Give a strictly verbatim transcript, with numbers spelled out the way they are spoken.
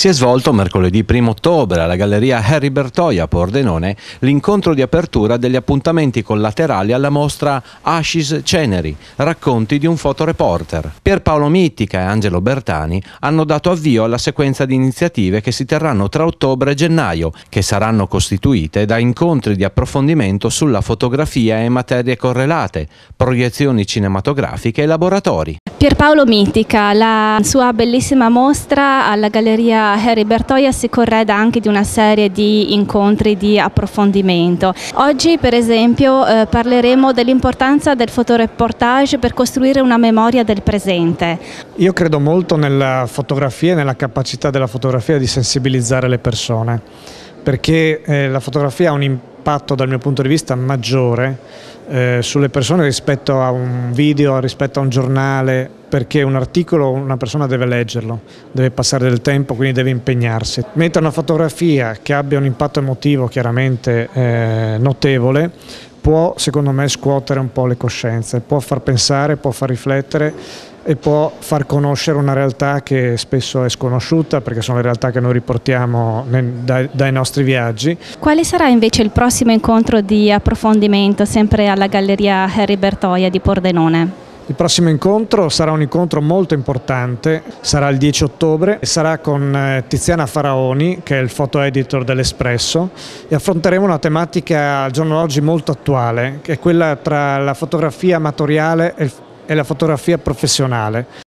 Si è svolto mercoledì primo ottobre alla Galleria Henri Bertoia a Pordenone l'incontro di apertura degli appuntamenti collaterali alla mostra Ascis Ceneri, racconti di un fotoreporter. Pierpaolo Mittica e Angelo Bertani hanno dato avvio alla sequenza di iniziative che si terranno tra ottobre e gennaio, che saranno costituite da incontri di approfondimento sulla fotografia e materie correlate, proiezioni cinematografiche e laboratori. Pierpaolo Mittica, la sua bellissima mostra alla Galleria Henri Bertoia si correda anche di una serie di incontri di approfondimento. Oggi per esempio eh, parleremo dell'importanza del fotoreportage per costruire una memoria del presente. Io credo molto nella fotografia e nella capacità della fotografia di sensibilizzare le persone, perché eh, la fotografia ha un impatto dal mio punto di vista maggiore eh, sulle persone rispetto a un video, rispetto a un giornale, perché un articolo una persona deve leggerlo, deve passare del tempo, quindi deve impegnarsi. Mentre una fotografia che abbia un impatto emotivo chiaramente eh, notevole può, secondo me, scuotere un po' le coscienze, può far pensare, può far riflettere e può far conoscere una realtà che spesso è sconosciuta, perché sono le realtà che noi riportiamo dai, dai nostri viaggi. Quale sarà invece il prossimo incontro di approfondimento sempre alla Galleria Henri Bertoia di Pordenone? Il prossimo incontro sarà un incontro molto importante, sarà il dieci ottobre, sarà con Tiziana Faraoni, che è il foto editor dell'Espresso, e affronteremo una tematica al giorno d'oggi molto attuale, che è quella tra la fotografia amatoriale e il e la fotografia professionale.